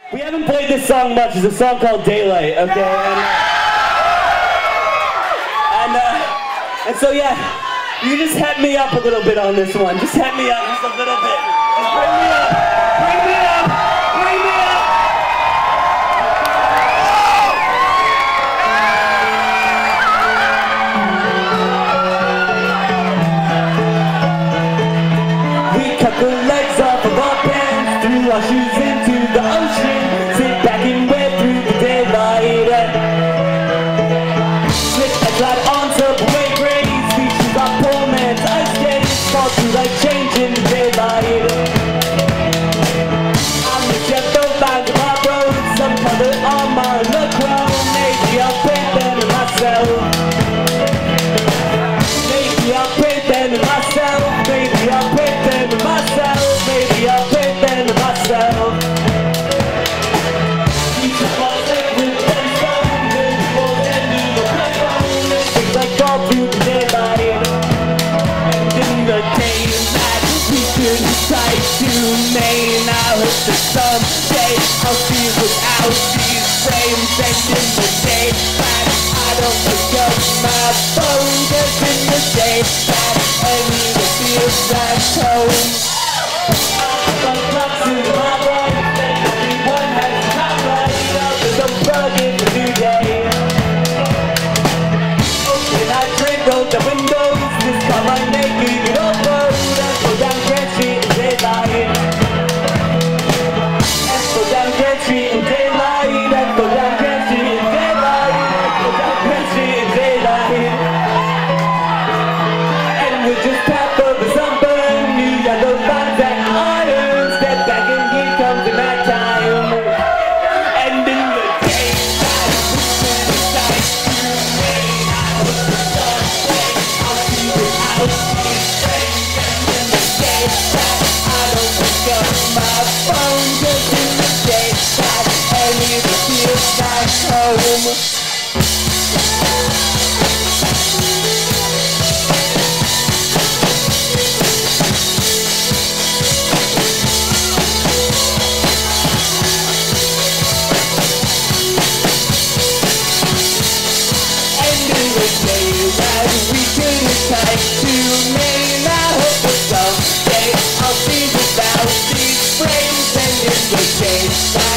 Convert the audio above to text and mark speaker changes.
Speaker 1: We haven't played this song much. It's a song called Daylight, okay? And so yeah, you just head me up a little bit on this one. Just head me up just a little bit. Just bring me up. Bring me up. Bring me up. We cut the legs off of our pants, threw our shoes into the ocean, sit back and wait through the daylight. Slip and glide on subway grades, features our poor man's ice skates, fall through like change in the daylight. I'm the jet of lines of our roads, some color on my look well, maybe I'll paint them in myself. Maybe I'll paint them in myself, maybe I'll paint them in myself, maybe I'll paint them in myself. Teachers fall sick with them stones, and people then do the playground, and things like all through the daylight. And in the days that we could decide to remain, I hope that someday I'll see without these frames. And in the day that I don't pick up my phone, just in the day that I need to feel back home. Some clocks in my brain, everyone has a top right up, there's a bug in the new day. Open I drink, roll the windows, this car might make me get off road, and go down Grand Street in daylight. And go down Grand Street in daylight, and go down Grand Street in daylight, and go down Grand Street in daylight. And we just tap over sunburn, new yellow lines and iron, step back and here comes the night time. And in the daytime, we decide to remain. I hope that someday I'll see without these frames. And in the daytime, I don't pick up my phone, just in the daytime, I need to feel back home. We could decide to remain. I hope that someday I'll see without these frames. And in the daytime